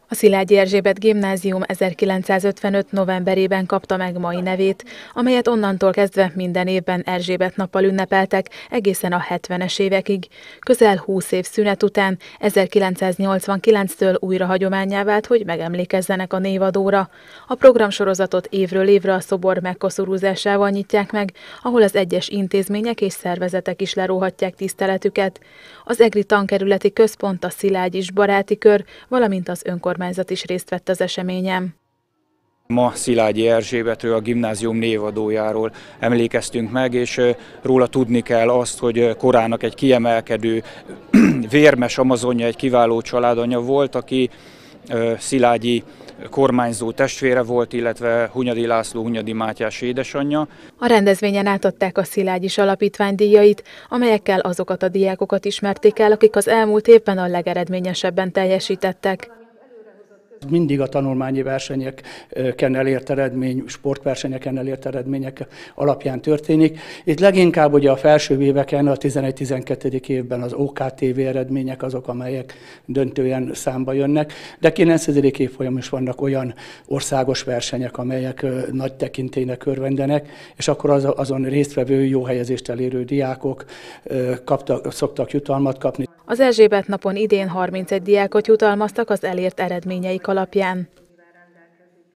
A Szilágyi Erzsébet Gimnázium 1955. novemberében kapta meg mai nevét, amelyet onnantól kezdve minden évben Erzsébet nappal ünnepeltek egészen a 70-es évekig. Közel 20 év szünet után 1989-től újra hagyománnyá vált, hogy megemlékezzenek a névadóra. A programsorozatot évről évre a szobor megkoszorúzásával nyitják meg, ahol az egyes intézmények és szervezetek is leróhatják tiszteletüket. Az Egri Tankerületi Központ, a Szilágyis Baráti Kör, valamint az önkormányzat is részt vett az eseményen. Ma Szilágyi Erzsébetről, a gimnázium névadójáról emlékeztünk meg, és róla tudni kell azt, hogy korának egy kiemelkedő vérmes amazonja, egy kiváló családanya volt, aki Szilágyi kormányzó testvére volt, illetve Hunyadi László, Hunyadi Mátyás édesanyja. A rendezvényen átadták a Szilágyis Alapítvány díjait, amelyekkel azokat a diákokat ismerték el, akik az elmúlt évben a legeredményesebben teljesítettek. Mindig a tanulmányi versenyeken elért eredmény, sportversenyeken elért eredmények alapján történik. Itt leginkább ugye a felső éveken, a 11-12. évben az OKTV eredmények azok, amelyek döntően számba jönnek, de 9. évfolyamon is vannak olyan országos versenyek, amelyek nagy tekintélynek örvendenek, és akkor azon résztvevő, jó helyezést elérő diákok szoktak jutalmat kapni. Az Erzsébet napon idén 31 diákot jutalmaztak az elért eredményeik alapján.